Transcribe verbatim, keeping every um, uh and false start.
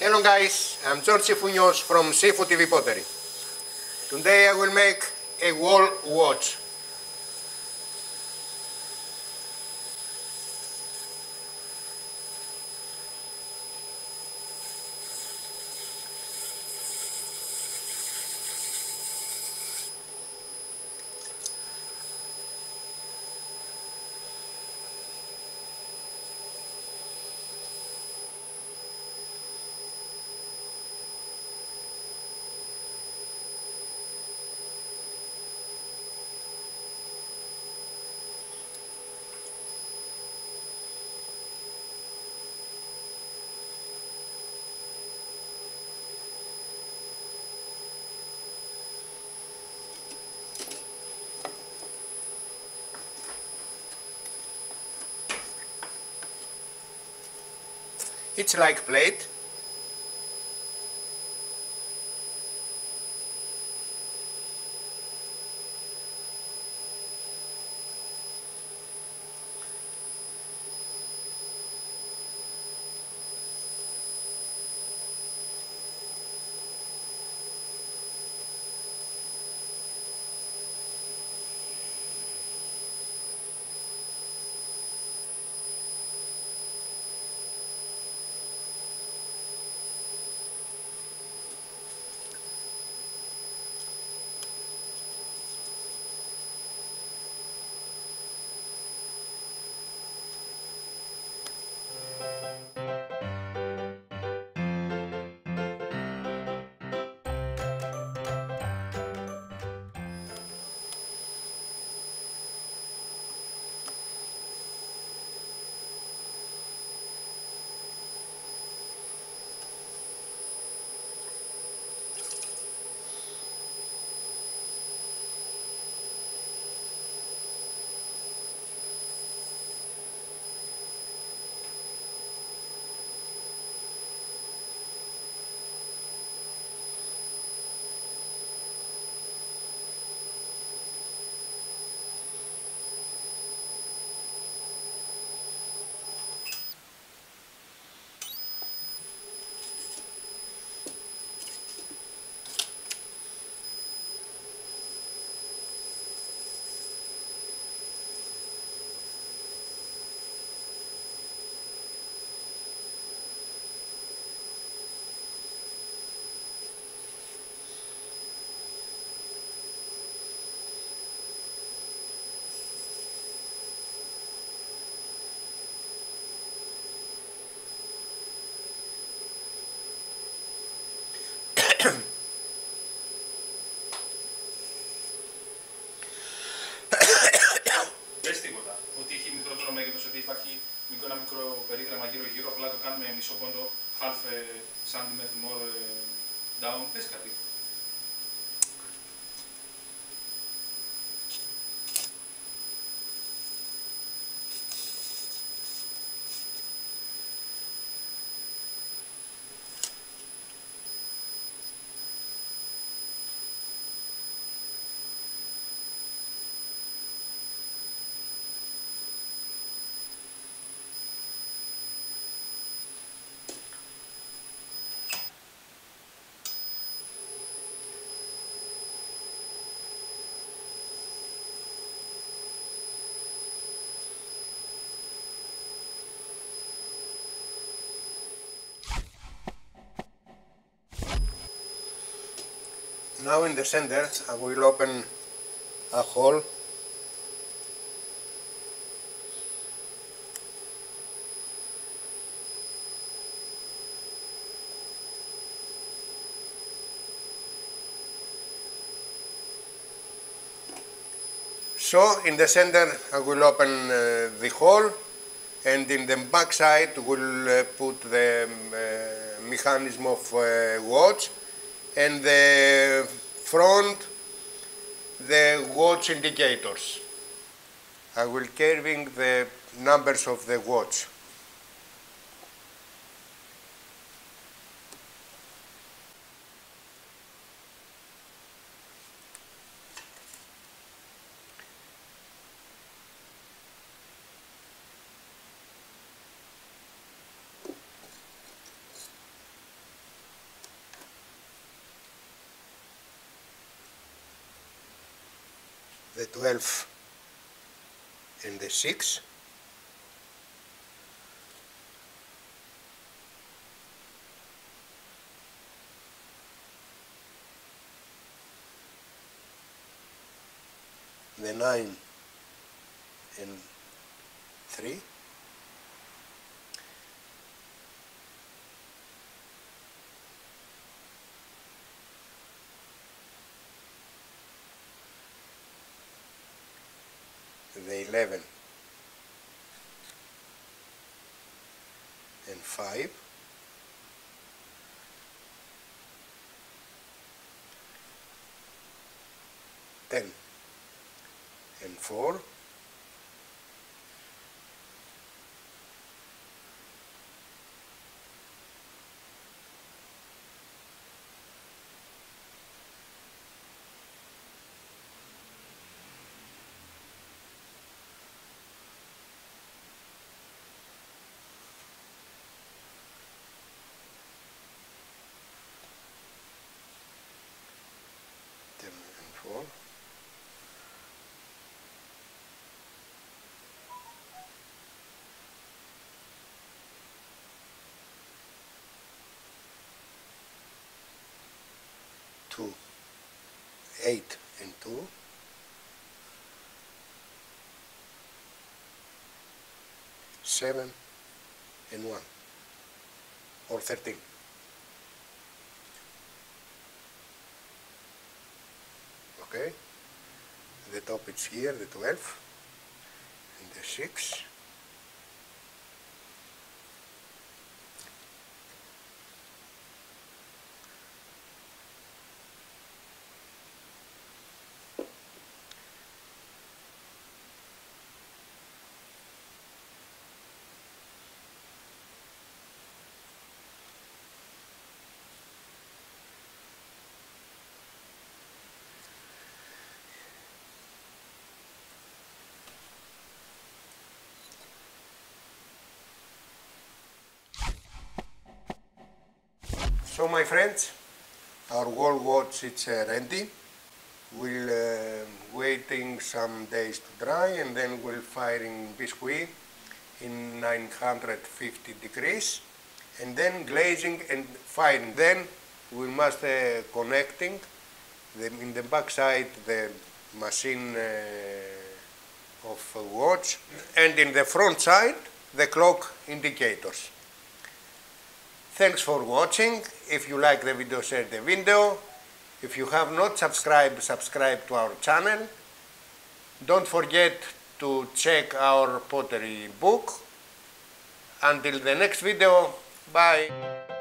Hello guys, I'm George Funyos from Seafood T V Pottery. Today I will make a wall watch. It's like plate. Πες τίποτα, ότι έχει μικρότερο μέγεθος, ότι υπάρχει μικρό, ένα μικρό περίγραμμα γύρω-γύρω, απλά το κάνουμε μισό πόντο, half centimeter more down, πες κάτι. Now in the center I will open a hole. So in the center I will open uh, the hole, and in the back side we'll uh, put the uh, mechanism of uh, watch, and the front the watch indicators. I will carving the numbers of the watch. the twelve and the six. The nine and three. The eleven and five. ten and four. ten and four. Two, eight and two. Seven and one, or thirteen. Okay, the top is here, the twelve and the six. So my friends, our wall watch is uh, ready. We'll uh, waiting some days to dry, and then we'll firing biscuit in nine hundred fifty degrees, and then glazing and firing. Then we must uh, connecting the, in the back side the machine uh, of uh, watch, and in the front side the clock indicators. Thanks for watching. If you like the video, share the video. If you have not subscribed, subscribe to our channel. Don't forget to check our pottery book. Until the next video, bye.